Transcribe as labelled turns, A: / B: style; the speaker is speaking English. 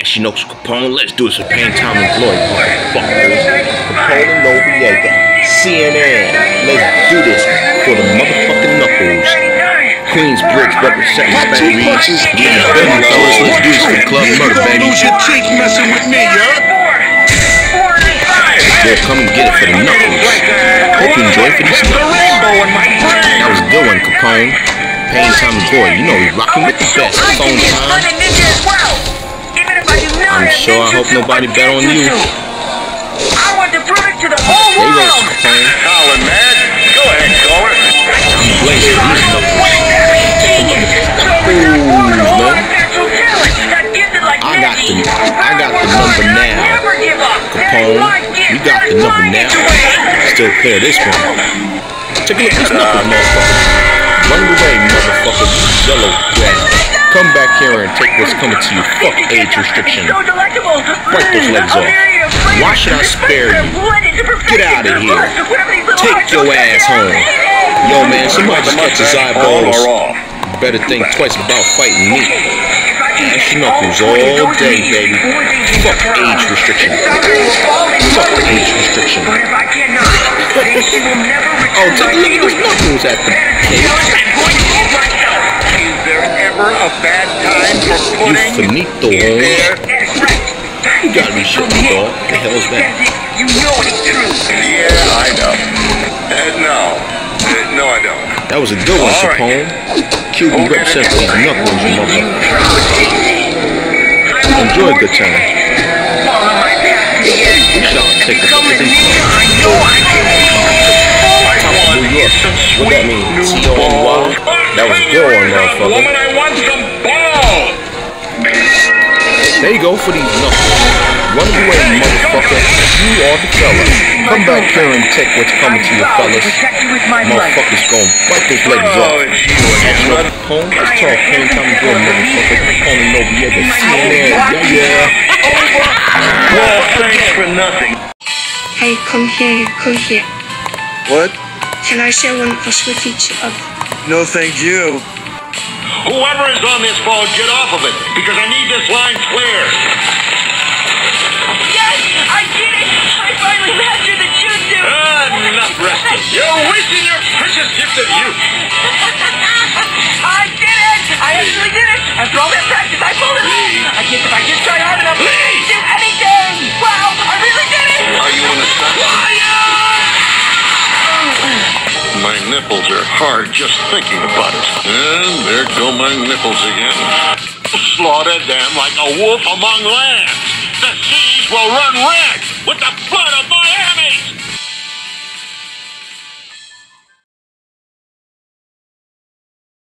A: She knows Capone. Let's do this with Pain, Time, and Glory, motherfuckers. Capone and Noriega. CNN. Let's do this for the motherfucking Knuckles. Queensbridge representing Baton Rouge. Yeah, baby fellas, let's do this for Club Murder, baby.
B: Lose your teeth messing with me,
A: Boy, come and get it for the Knuckles. Hope you enjoy it for these Knuckles. That was a good one, Capone. Pain, Time, and Glory. You know we rocking with the best. Phone time. I'm sure I hope nobody bet on you.
C: I want to prove it to the whole world.
A: There you go, Capone.
B: Colin, man. Go ahead, Colin.
A: I'm blazing these Knuckles. I got the number now. Capone, you got the number now. Still clear this one. Take a look at these Knuckles, motherfucker. Run away, motherfucker. Yellow rat. Come back here and take what's coming to you. Fuck age restriction. Break those legs off. Why should I spare you? Get out of here. Take your ass home. Yo, man, somebody just gets his eyeballs. Better think twice about fighting me. Ash Knuckles all day, baby. Fuck age restriction. Fuck age restriction. Oh, take a look at those Knuckles at the cave.
B: Is there ever a bad time for putting
A: Finito, you gotta be shitting me, dog. What the hell is that?
C: You know it's true.
B: Yeah, I know. No, I don't.
A: That was a good one, Capone. QB represents these Knuckles, you motherfucker. Enjoy a good time. We shall take a look at these Top of New York. What that mean? T-O-N-Y? That was a good one, motherfucker. There you go for these Knuckles. Run away, motherfucker. You are the fella. Come back here and take what's coming to your fellas. Motherfuckers gon' bite those legs off. Capone, let's talk Pain, Time, and Glory, motherfucker. Capone and Noriega. CNN. Yeah.
B: Well, thanks for nothing.
D: Hey, come here.
E: What?
D: Can I share one of us with each other?
E: No, thank you.
B: Whoever is on this phone, get off of it, because I need this line clear.
C: Yes, I did it. I finally mastered the jutsu.
B: Enough resting. You're wasting your precious gift of youth.
C: I did it. I actually did it. After all that practice, I pulled it off. I guess if I just tried hard enough, I can do anything. Wow, I really did it.
B: Are you on a stop? My nipples are hard just thinking about it. And there go my nipples again. Slaughter them like a wolf among lambs. The seas will run red with the blood of my enemies.